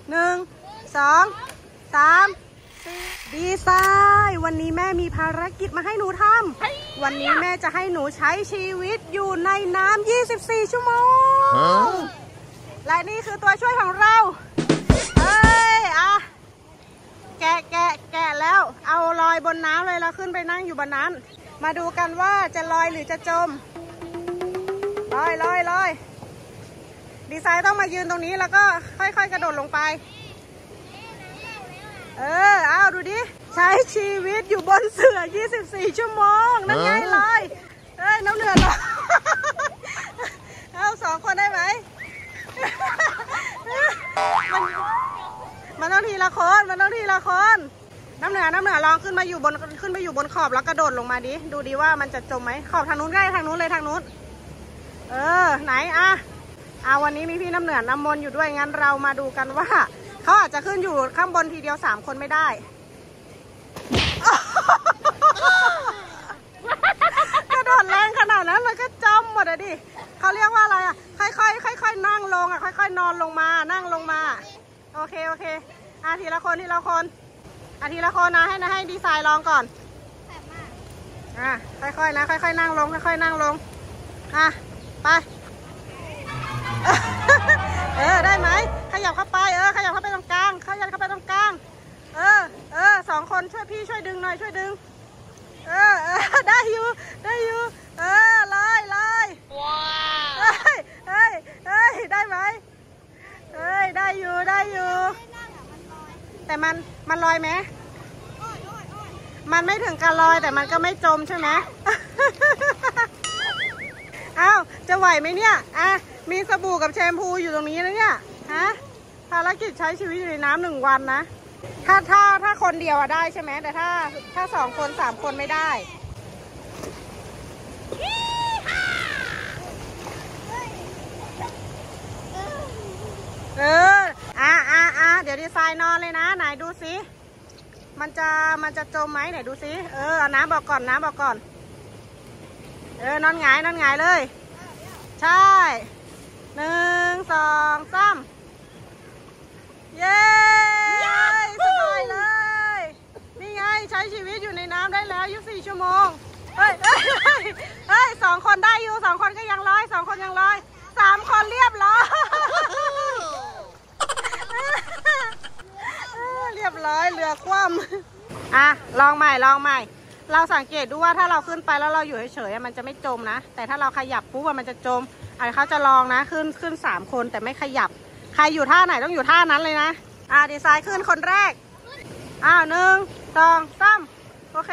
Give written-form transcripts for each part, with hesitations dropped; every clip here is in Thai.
1 2 3 4ดีไซน์วันนี้แม่มีภารกิจมาให้หนูทำวันนี้แม่จะให้หนูใช้ชีวิตอยู่ในน้ำ24 ชั่วโมงและนี่คือตัวช่วยของเราแกะแล้วเอาลอยบนน้ำเลยเราขึ้นไปนั่งอยู่บนนั้นมาดูกันว่าจะลอยหรือจะจมลอยดีไซน์ต้องมายืนตรงนี้แล้วก็ค่อยๆกระโดดลงไปเอาดูดิใช้ชีวิตอยู่บนเสือ24 ชั่วโมงนั่นไงลอยน้ำเหนือลอยเอา2 คนได้ไหมมันต้องทีละคนน้ำเหนือลองขึ้นไปอยู่บนขอบแล้วกระโดดลงมาดิดูดิว่ามันจะจมไหมขอบทางนู้นใกล้ทางนู้นเลยทางนู้นไหนวันนี้มีพี่น้ำเหนือน้ำมนต์อยู่ด้วยงั้นเรามาดูกันว่าเขาอาจจะขึ้นอยู่ข้างบนทีเดียว3 คนไม่ได้กระโดดแรงขนาดนั้นมันก็จมหมดเลยดิเขาเรียกว่าอะไรค่อยๆนั่งลงค่อยๆนอนลงมานั่งลงมาโอเคทีละคนทีละคนนะให้ดีไซน์ลองก่อนค่อยๆนะค่อยๆนั่งลงไปได้ไหมขยับเข้าไปขยับเข้าไปตรงกลาง2 คนช่วยพี่ช่วยดึงหน่อยช่วยดึงได้อยู่ลอยว้าวได้ไหมได้อยู่แต่มันลอยไหมมันไม่ถึงกับลอยแต่มันก็ไม่จมใช่ไหมจะไหวไหมเนี่ยมีสบู่กับแชมพูอยู่ตรงนี้นะเนี่ยภารกิจใช้ชีวิตอยู่ในน้ำ1 วันนะถ้าคนเดียวได้ใช่ไหมแต่ถ้า2 คน3 คนไม่ได้เดี๋ยวดีไซน์นอนเลยนะไหนดูสิมันจะจมไหมไหนดูสิเอาน้ำบอกก่อนนอนหงายเลยใช่1 2 3เย้สบายเลยนี่ไงใช้ชีวิตอยู่ในน้ำได้แล้ว24 ชั่วโมง2 คนได้อยู่2 คนก็ยังลอย2 คนยังลอย3 คนเรียบร้อยเรียบร้อยเรือคว่ำลองใหม่เราสังเกตดูว่าถ้าเราขึ้นไปแล้วเราอยู่เฉยๆมันจะไม่จมนะแต่ถ้าเราขยับปุ๊บมันจะจมเขาจะลองนะขึ้น3 คนแต่ไม่ขยับใครอยู่ท่าไหนต้องอยู่ท่านั้นเลยนะดีไซน์ขึ้นคนแรก1 2 3โอเค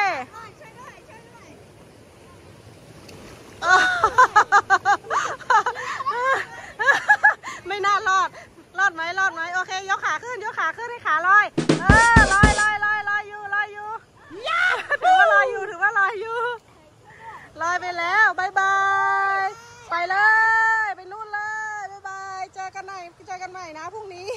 ไม่น่ารอดไหมโอเคยกขาขึ้นให้ขาลอยลอยอยู่ถือว่าลอยอยู่ลอยไปแล้วบายบายไปเลยไปนู่นเลยบายบายเจอกันใหม่นะพรุ่งนี้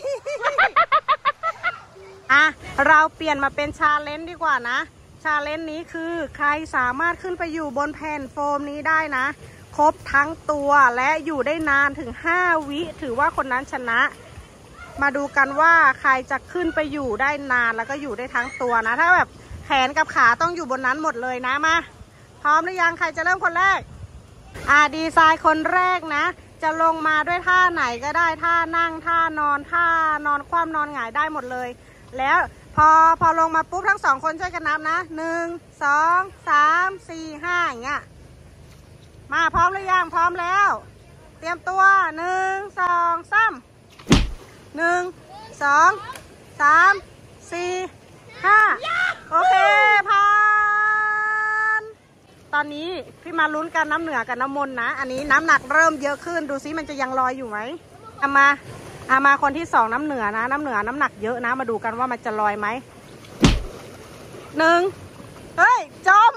เราเปลี่ยนมาเป็นชาเลนจ์ดีกว่านะชาเลนจ์นี้คือใครสามารถขึ้นไปอยู่บนแผ่นโฟมนี้ได้นะครบทั้งตัวและอยู่ได้นานถึง5 วิถือว่าคนนั้นชนะมาดูกันว่าใครจะขึ้นไปอยู่ได้นานแล้วก็อยู่ได้ทั้งตัวนะถ้าแบบแขนกับขาต้องอยู่บนนั้นหมดเลยนะมาพร้อมหรือยังใครจะเริ่มคนแรกดีไซน์คนแรกนะจะลงมาด้วยท่าไหนก็ได้ท่านั่งท่านอนท่านอนคว่ำนอนหงายได้หมดเลยแล้วพอลงมาปุ๊บทั้ง2 คนช่วยกันนับนะ1 2 3 4 5อย่างเงี้ยมาพร้อมหรือยังพร้อมแล้วเตรียมตัว1 2 3 1 2 3 4 5โอเคผ่านตอนนี้พี่มาลุ้นกันน้ำเหนือกับน้ำมนต์นะอันนี้น้ำหนักเริ่มเยอะขึ้นดูซิมันจะยังลอยอยู่ไหมมาคนที่2น้ำเหนือนะน้ำหนักเยอะนะมาดูกันว่ามันจะลอยไหม1จม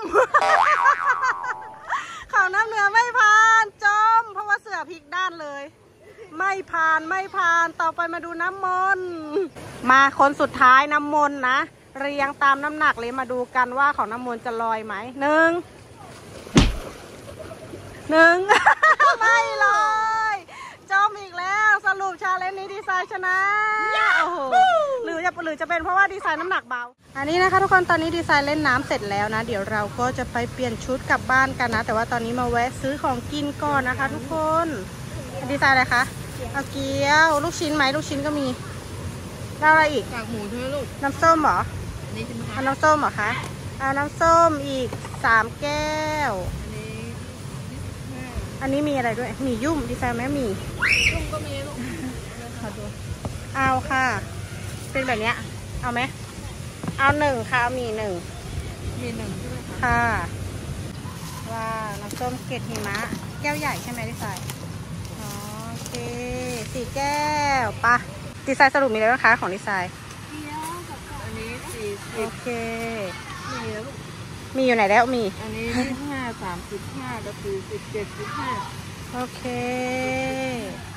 ของน้ำเหนือไม่ผ่านจมเพราะว่าเสือพลิกด้านเลยไม่ผ่านต่อไปมาดูน้ำมนต์มาคนสุดท้ายน้ำมนต์นะเรียงตามน้ำหนักเลยมาดูกันว่าของน้ำมนต์จะลอยไหม1 ไม่ลอยจมอีกแล้วสรุปชาเลนจ์นี้ดีไซน์ชนะโอ้โหหรือจะเป็นเพราะว่าดีไซน์น้ำหนักเบาอันนี้นะคะทุกคนตอนนี้ดีไซน์เล่นน้ำเสร็จแล้วนะเดี๋ยวเราก็จะไปเปลี่ยนชุดกลับบ้านกันนะแต่ว่าตอนนี้มาแวะซื้อของกินก่อนนะคะ ทุกคนดีไซน์อะไรคะเอาเกี๊ยวลูกชิ้นไหมลูกชิ้นก็มีแล้วอะไรอีกกากหมูใช่ไหมลูกน้ำส้มเหรออันนี้ใช่ไหมคะเอาน้ำส้มเหรอคะเอาน้ำส้มอีก3 แก้วอันนี้มีอะไรด้วยมียุ่มดีไซน์ไหมมียุ่งก็มีลูกขอดูเอาค่ะเป็นแบบเนี้ยเอาไหมเอา1ค่ะมี1 ใช่ไหมคะค่ะว่าน้ำส้มเกล็ดหิมะแก้วใหญ่ใช่ไหมดีไซน์โอเค4 แก้วปะดีไซน์สรุปมีอะไรบ้างคะของดีไซน์อันนี้40 โอเคมีแล้วลูกมีอยู่ไหนแล้วมีอันนี้25 35กับ40 75 โอเค